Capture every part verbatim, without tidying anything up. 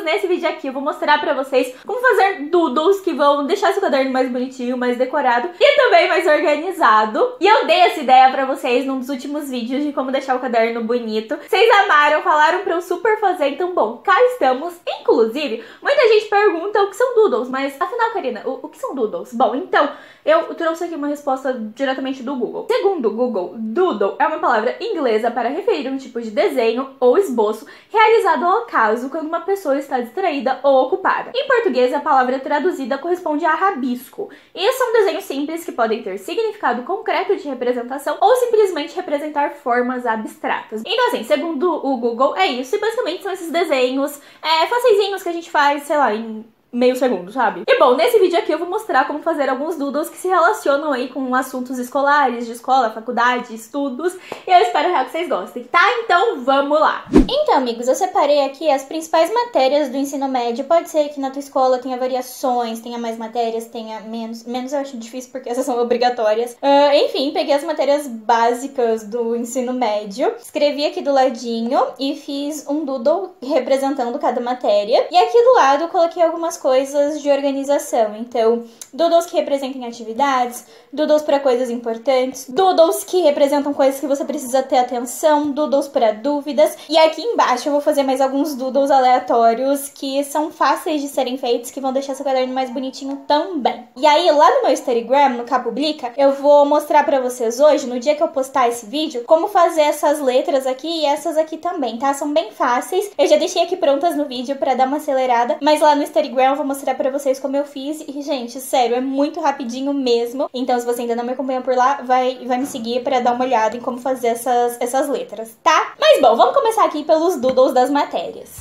nesse vídeo aqui eu vou mostrar pra vocês como fazer doodles que vão deixar seu caderno mais bonitinho, mais decorado e também mais organizado. E eu dei essa ideia pra vocês num dos últimos vídeos de como deixar o caderno bonito. Vocês amaram, falaram pra eu super fazer, então bom, cá estamos. Inclusive, muita gente pergunta o que são doodles, mas afinal, Karina, o, o que são doodles? Bom, então, eu trouxe aqui uma resposta diretamente do Google. Segundo o Google, doodle é uma palavra inglesa para referir um tipo de desenho ou esboço realizado ao acaso quando uma pessoa está distraída ou ocupada. Em português, a palavra traduzida corresponde a rabisco. E são desenhos simples que podem ter significado concreto de representação ou simplesmente representar formas abstratas. Então assim, segundo o Google, é isso. E basicamente são esses desenhos é, faceizinhos que a gente faz, sei lá, em meio segundo, sabe? E bom, nesse vídeo aqui eu vou mostrar como fazer alguns doodles que se relacionam aí com assuntos escolares, de escola, faculdade, estudos. E eu espero real que vocês gostem, tá? Então vamos lá! Então, amigos, eu separei aqui as principais matérias do ensino médio. Pode ser que na tua escola tenha variações, tenha mais matérias, tenha menos. Menos eu acho difícil porque essas são obrigatórias. Uh, enfim, peguei as matérias básicas do ensino médio, escrevi aqui do ladinho e fiz um doodle representando cada matéria. E aqui do lado eu coloquei algumas coisas de organização. Então, doodles que representem atividades, doodles para coisas importantes, doodles que representam coisas que você precisa ter atenção, doodles para dúvidas. E aqui embaixo eu vou fazer mais alguns doodles aleatórios que são fáceis de serem feitos, que vão deixar seu caderno mais bonitinho também. E aí, lá no meu Instagram, no Cá Publica, eu vou mostrar pra vocês hoje, no dia que eu postar esse vídeo, como fazer essas letras aqui e essas aqui também, tá? São bem fáceis. Eu já deixei aqui prontas no vídeo pra dar uma acelerada, mas lá no Instagram eu vou mostrar pra vocês como eu fiz. E, gente, sério, é muito rapidinho mesmo. Então, se você ainda não me acompanha por lá, vai, vai me seguir pra dar uma olhada em como fazer essas, essas letras, tá? Mas, bom, vamos começar aqui pelos doodles das matérias.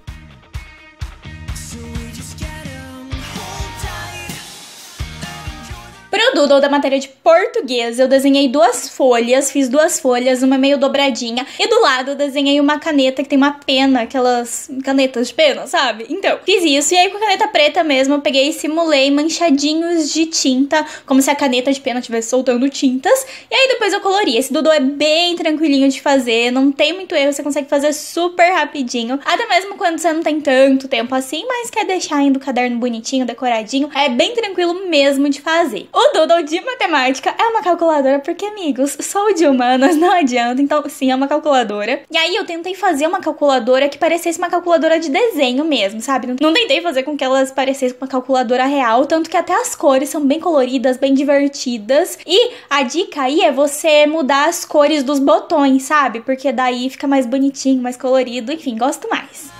Pro doodle da matéria de português, eu desenhei duas folhas, fiz duas folhas, uma meio dobradinha, e do lado eu desenhei uma caneta que tem uma pena, aquelas canetas de pena, sabe? Então, fiz isso, e aí com a caneta preta mesmo, eu peguei e simulei manchadinhos de tinta, como se a caneta de pena estivesse soltando tintas, e aí depois eu colori. Esse doodle é bem tranquilinho de fazer, não tem muito erro, você consegue fazer super rapidinho, até mesmo quando você não tem tanto tempo assim, mas quer deixar ainda o caderno bonitinho, decoradinho, é bem tranquilo mesmo de fazer. O doodle de matemática é uma calculadora, porque, amigos, sou de humanas, não adianta, então sim, é uma calculadora. E aí eu tentei fazer uma calculadora que parecesse uma calculadora de desenho mesmo, sabe? Não tentei fazer com que elas parecessem uma calculadora real, tanto que até as cores são bem coloridas, bem divertidas. E a dica aí é você mudar as cores dos botões, sabe? Porque daí fica mais bonitinho, mais colorido, enfim, gosto mais.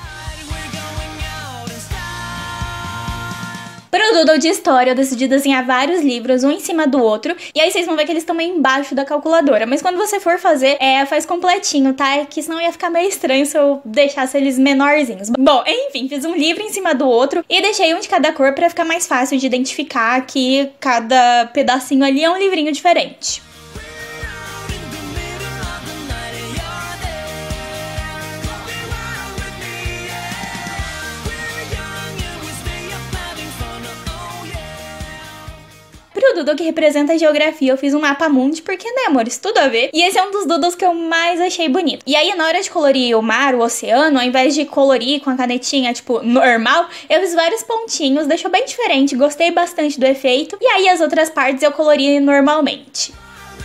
Pro doodle de história, eu decidi desenhar vários livros, um em cima do outro, e aí vocês vão ver que eles estão meio embaixo da calculadora. Mas quando você for fazer, é, faz completinho, tá? É que senão ia ficar meio estranho se eu deixasse eles menorzinhos. Bom, enfim, fiz um livro em cima do outro e deixei um de cada cor pra ficar mais fácil de identificar que cada pedacinho ali é um livrinho diferente. Pro doodle que representa a geografia, eu fiz um mapa mundi, porque, né, amores, tudo a ver. E esse é um dos doodles que eu mais achei bonito. E aí, na hora de colorir o mar, o oceano, ao invés de colorir com a canetinha, tipo, normal, eu fiz vários pontinhos, deixou bem diferente, gostei bastante do efeito. E aí, as outras partes eu colori normalmente.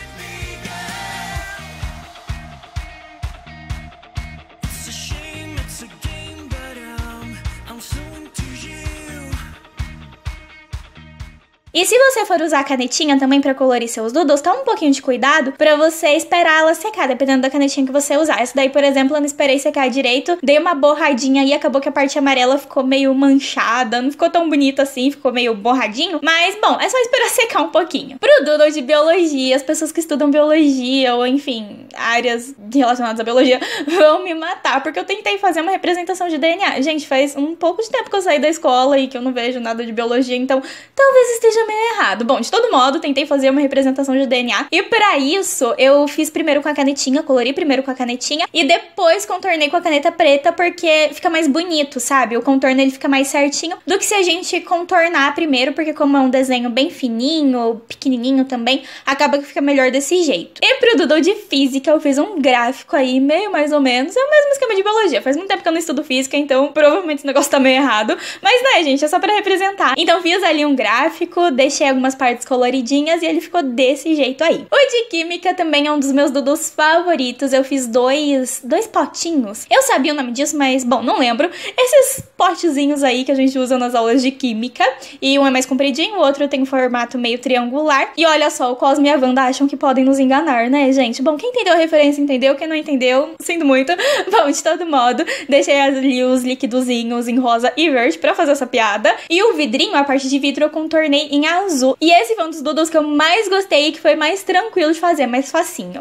E se você for usar a canetinha também pra colorir seus doodles, toma um pouquinho de cuidado pra você esperar ela secar, dependendo da canetinha que você usar. Essa daí, por exemplo, eu não esperei secar direito, dei uma borradinha e acabou que a parte amarela ficou meio manchada, não ficou tão bonito assim, ficou meio borradinho, mas, bom, é só esperar secar um pouquinho. Pro doodle de biologia, as pessoas que estudam biologia ou, enfim, áreas relacionadas à biologia vão me matar, porque eu tentei fazer uma representação de D N A. Gente, faz um pouco de tempo que eu saí da escola e que eu não vejo nada de biologia, então talvez esteja meio errado. Bom, de todo modo, tentei fazer uma representação de D N A. E pra isso, eu fiz primeiro com a canetinha, colori primeiro com a canetinha. E depois contornei com a caneta preta, porque fica mais bonito, sabe? O contorno, ele fica mais certinho do que se a gente contornar primeiro, porque como é um desenho bem fininho, pequenininho também, acaba que fica melhor desse jeito. E pro doodle de física, eu fiz um gráfico aí, meio mais ou menos. É o mesmo esquema de biologia. Faz muito tempo que eu não estudo física, então provavelmente esse negócio tá meio errado. Mas né, gente, é só pra representar. Então fiz ali um gráfico, deixei algumas partes coloridinhas e ele ficou desse jeito aí. O de química também é um dos meus doodles favoritos. Eu fiz dois, dois potinhos. Eu sabia o nome disso, mas, bom, não lembro. Esses potezinhos aí que a gente usa nas aulas de química. E um é mais compridinho, o outro tem um formato meio triangular. E olha só, o Cosme e a Wanda acham que podem nos enganar, né, gente? Bom, quem entendeu a referência entendeu, quem não entendeu, sinto muito. Bom, de todo modo, deixei ali os liquidozinhos em rosa e verde pra fazer essa piada. E o vidrinho, a parte de vidro, eu contornei em azul. E esse foi um dos doodles que eu mais gostei e que foi mais tranquilo de fazer, mais facinho.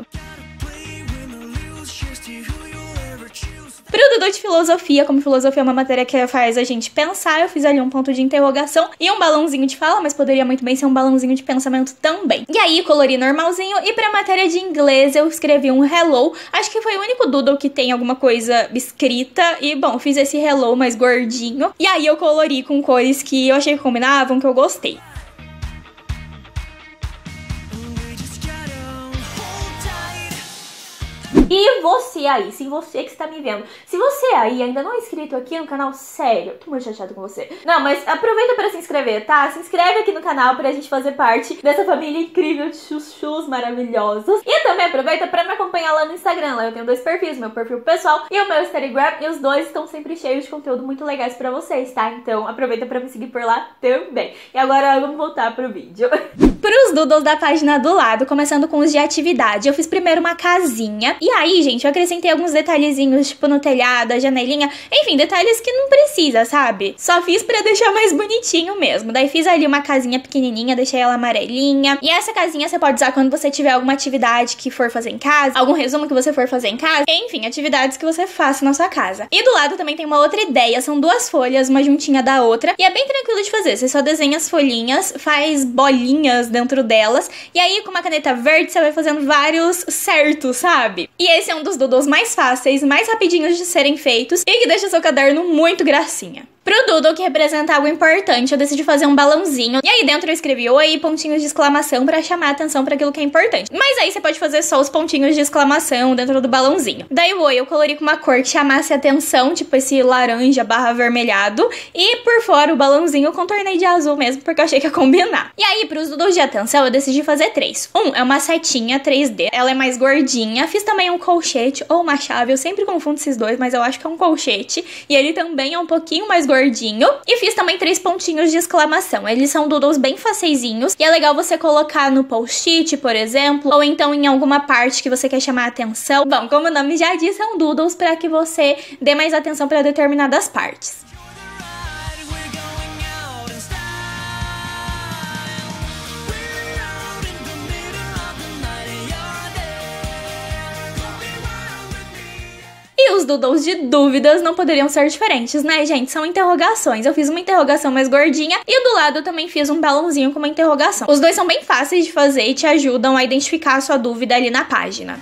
Pro doodle de filosofia, como filosofia é uma matéria que faz a gente pensar, eu fiz ali um ponto de interrogação e um balãozinho de fala, mas poderia muito bem ser um balãozinho de pensamento também. E aí, colori normalzinho, e pra matéria de inglês eu escrevi um hello. Acho que foi o único doodle que tem alguma coisa escrita, e bom, fiz esse hello mais gordinho. E aí eu colori com cores que eu achei que combinavam, que eu gostei. E você aí, sim, você que está me vendo, se você aí ainda não é inscrito aqui no canal, sério, tô muito chateada com você. Não, mas aproveita pra se inscrever, tá? Se inscreve aqui no canal pra gente fazer parte dessa família incrível de chuchus maravilhosos. E também aproveita pra me acompanhar lá no Instagram. Lá eu tenho dois perfis, meu perfil pessoal e o meu Instagram, e os dois estão sempre cheios de conteúdo muito legais pra vocês, tá? Então aproveita pra me seguir por lá também. E agora vamos voltar pro vídeo. Pros doodles da página do lado, começando com os de atividade, eu fiz primeiro uma casinha. E aí, gente, eu acrescentei alguns detalhezinhos, tipo no telhado, a janelinha. Enfim, detalhes que não precisa, sabe? Só fiz pra deixar mais bonitinho mesmo. Daí fiz ali uma casinha pequenininha, deixei ela amarelinha. E essa casinha você pode usar quando você tiver alguma atividade que for fazer em casa, algum resumo que você for fazer em casa. Enfim, atividades que você faça na sua casa. E do lado também tem uma outra ideia. São duas folhas, uma juntinha da outra. E é bem tranquilo de fazer. Você só desenha as folhinhas, faz bolinhas dentro delas. E aí, com uma caneta verde, você vai fazendo vários certos, sabe? E esse é um dos doodles mais fáceis, mais rapidinhos de serem feitos e que deixa seu caderno muito gracinha. Pro doodle que representa algo importante, eu decidi fazer um balãozinho. E aí dentro eu escrevi oi, pontinhos de exclamação pra chamar a atenção pra aquilo que é importante. Mas aí você pode fazer só os pontinhos de exclamação dentro do balãozinho. Daí o oi eu colori com uma cor que chamasse a atenção, tipo esse laranja barra avermelhado. E por fora o balãozinho eu contornei de azul mesmo, porque eu achei que ia combinar. E aí pros doodles de atenção eu decidi fazer três. Um é uma setinha três D, ela é mais gordinha. Fiz também um colchete ou uma chave, eu sempre confundo esses dois, mas eu acho que é um colchete. E ele também é um pouquinho mais gordinho. Gordinho. E fiz também três pontinhos de exclamação. Eles são doodles bem faceizinhos. E é legal você colocar no post-it, por exemplo. Ou então em alguma parte que você quer chamar a atenção. Bom, como o nome já diz, são doodles para que você dê mais atenção para determinadas partes. E os doodles de dúvidas não poderiam ser diferentes, né, gente? São interrogações. Eu fiz uma interrogação mais gordinha e do lado eu também fiz um balãozinho com uma interrogação. Os dois são bem fáceis de fazer e te ajudam a identificar a sua dúvida ali na página.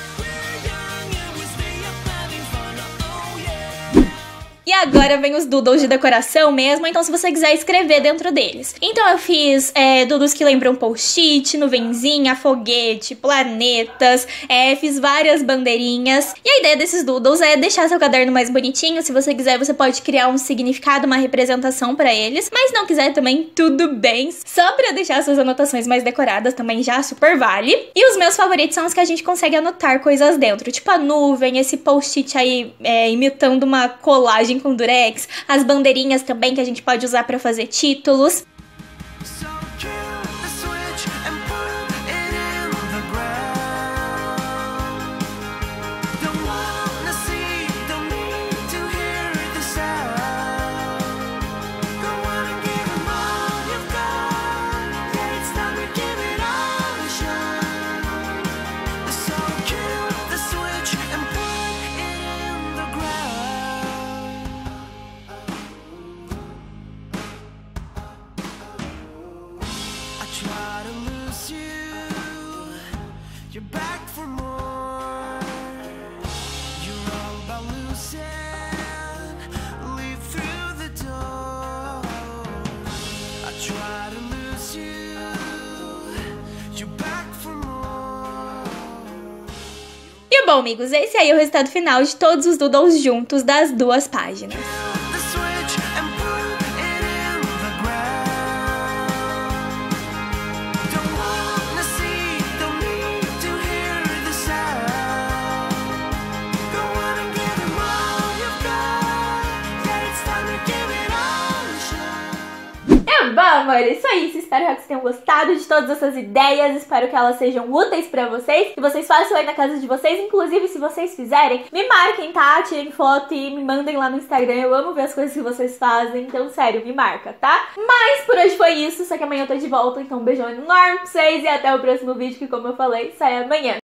E agora vem os doodles de decoração mesmo, então se você quiser escrever dentro deles. Então eu fiz é, doodles que lembram post-it, nuvenzinha, foguete, planetas, é, fiz várias bandeirinhas. E a ideia desses doodles é deixar seu caderno mais bonitinho. Se você quiser, você pode criar um significado, uma representação pra eles. Mas não quiser também, tudo bem. Só pra deixar suas anotações mais decoradas também já super vale. E os meus favoritos são os que a gente consegue anotar coisas dentro. Tipo a nuvem, esse post-it aí é, imitando uma colagem com durex, as bandeirinhas também que a gente pode usar para fazer títulos. bom, amigos, esse aí é o resultado final de todos os doodles juntos das duas páginas. Bom, amores, isso aí. Espero que vocês tenham gostado de todas essas ideias. Espero que elas sejam úteis pra vocês. Que vocês façam aí na casa de vocês. Inclusive, se vocês fizerem, me marquem, tá? Tirem foto e me mandem lá no Instagram. Eu amo ver as coisas que vocês fazem. Então, sério, me marca, tá? Mas por hoje foi isso. Só que amanhã eu tô de volta. Então, um beijão enorme pra vocês. E até o próximo vídeo, que como eu falei, sai amanhã.